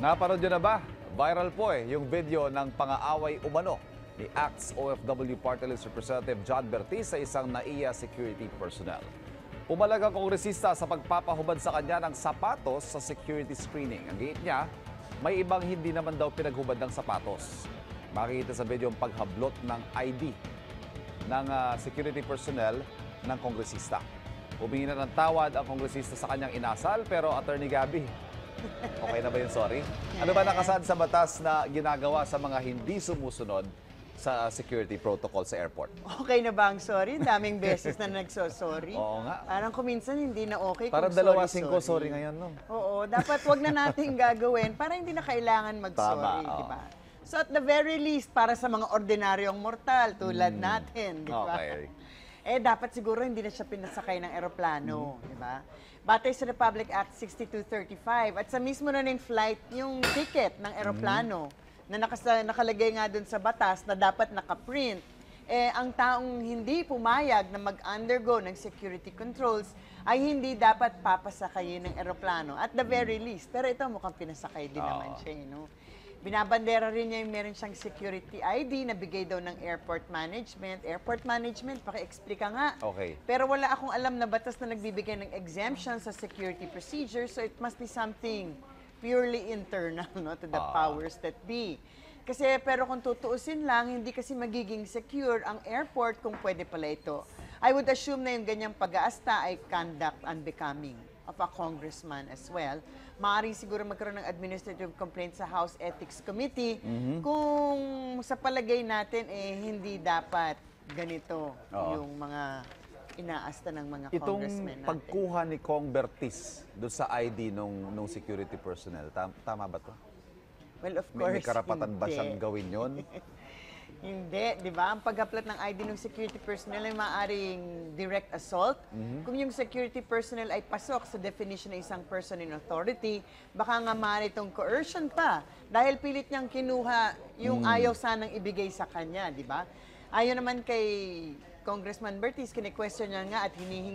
Napanood nyo na ba? Viral po yung video ng pang-aaway umano ni ACTS OFW Party List Representative John Bertiz sa isang NAIA security personnel. Pumalag ang kongresista sa pagpapahubad sa kanya ng sapatos sa security screening. Ang giit niya, may ibang hindi naman daw pinaghubad ng sapatos. Makikita sa video ang paghablot ng ID ng security personnel ng kongresista. Humingi na ng tawad ang kongresista sa kanyang inasal, pero Attorney Gabby, okay na ba yun, sorry? Ano ba nakasaad sa batas na ginagawa sa mga hindi sumusunod sa security protocol sa airport? Okay na ba ang sorry? Daming beses na nagso-sorry. Oo nga. Parang kuminsan hindi na okay Parang kung dalawa sorry, singko sorry ngayon, no? Oo, dapat wag na natin gagawin para hindi na kailangan mag-sorry, Tama, di ba? So at the very least, para sa mga ordinaryong mortal tulad natin, di ba? Okay. Dapat siguro hindi na siya pinasakay ng eroplano, di ba? Batay sa Republic Act 6235 at sa mismo na flight yung ticket ng eroplano na nakalagay nga dun sa batas na dapat nakaprint, ang taong hindi pumayag na mag-undergo ng security controls ay hindi dapat papasakayin ng eroplano at the very least. Pero ito mukhang pinasakay din naman siya, no? Binabandera rin niya yung meron siyang security ID na bigay daw ng airport management. Airport management, paki-explika nga. Okay. Pero wala akong alam na batas na nagbibigay ng exemption sa security procedure, so it must be something purely internal, no, to the powers that be. Kasi pero kung tutuusin lang, hindi kasi magiging secure ang airport kung pwede pala ito. I would assume na yung ganyang pag-aasta ay conduct unbecoming of a congressman as well. Maaari siguro magkaroon ng administrative complaint sa House Ethics Committee kung sa palagay natin hindi dapat ganito yung mga inaasta ng mga congressmen natin. Itong pagkuha ni Kong Bertiz doon sa ID nung security personnel, tama ba to? Well, of course, May karapatan ba hindi. siyang gawin yon? Hindi, di ba? Ang pag-upload ng ID ng security personnel ay maaaring direct assault. Kung yung security personnel ay pasok sa definition ng isang person in authority, baka nga maaari itong coercion pa dahil pilit niyang kinuha yung ayaw sanang ibigay sa kanya, di ba? Ayon naman kay Congressman Bertiz, kine-question niya nga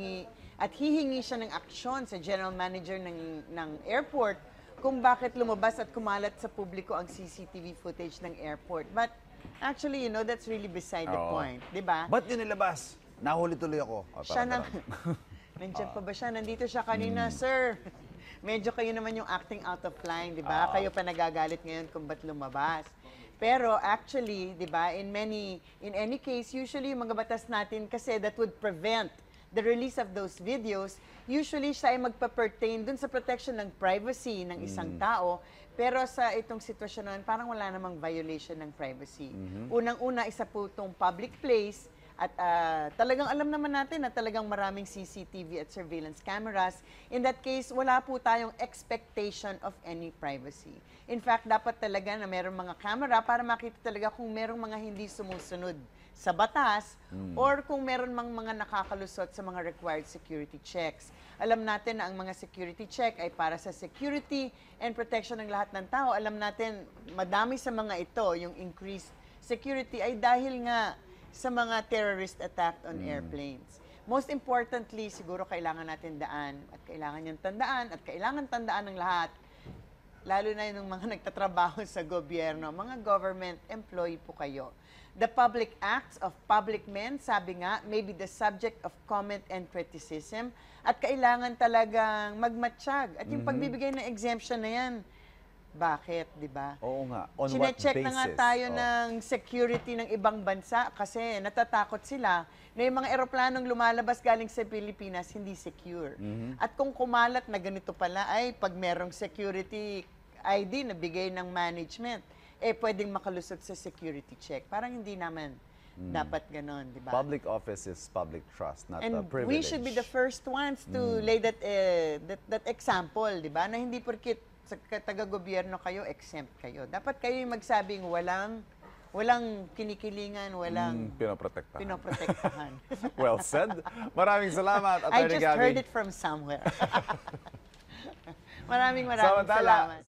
at hihingi siya ng aksyon sa general manager ng airport kung bakit lumabas at kumalat sa publiko ang CCTV footage ng airport. But actually, that's really beside the point, di ba? Ba't yun nilabas? Nahuli tuloy ako. Siya na, nandiyan pa ba siya? Nandito siya kanina, sir. Medyo kayo naman yung acting out of line, di ba? Kayo pa nagagalit ngayon kung ba't lumabas. Pero actually, di ba, in any case, usually yung mga batas natin kasi that would prevent the release of those videos, usually siya ay magpa-pertain dun sa protection ng privacy ng isang tao. Pero sa itong sitwasyon nun, parang wala namang violation ng privacy. Unang-una, isa po itong public place at talagang alam naman natin na talagang maraming CCTV at surveillance cameras. In that case, wala po tayong expectation of any privacy. In fact, dapat talaga na merong mga camera para makita talaga kung merong mga hindi sumusunod sa batas or kung meron mang mga nakakalusot sa mga required security checks. Alam natin na ang mga security check ay para sa security and protection ng lahat ng tao. Alam natin, madami sa mga ito, yung increased security ay dahil nga sa mga terrorist attack on airplanes. Most importantly, siguro kailangan natin daan at kailangan niyang tandaan at kailangan tandaan ng lahat, lalo na yung mga nagtatrabaho sa gobyerno, mga government employee po kayo. The public acts of public men, sabi nga, may be the subject of comment and criticism at kailangan talagang magmatsyag. At yung pagbibigay ng exemption na yan, bakit, di ba? Oo nga. On what Sine-check basis? na nga tayo ng security ng ibang bansa kasi natatakot sila na yung mga eroplanong lumalabas galing sa Pilipinas hindi secure. At kung kumalat na ganito pala ay pag merong security ID na bigay ng management, pwedeng makalusot sa security check. Parang hindi naman dapat ganon, di ba? Public office is public trust, not a And privilege. we should be the first ones to lay that example, di ba? Na hindi porkit sa taga-gobyerno kayo, exempt kayo. Dapat kayo yung magsabing walang kinikilingan, walang pinoprotektahan. Well said. Maraming salamat, I Attorney just Gabby. heard it from somewhere. Maraming salamat.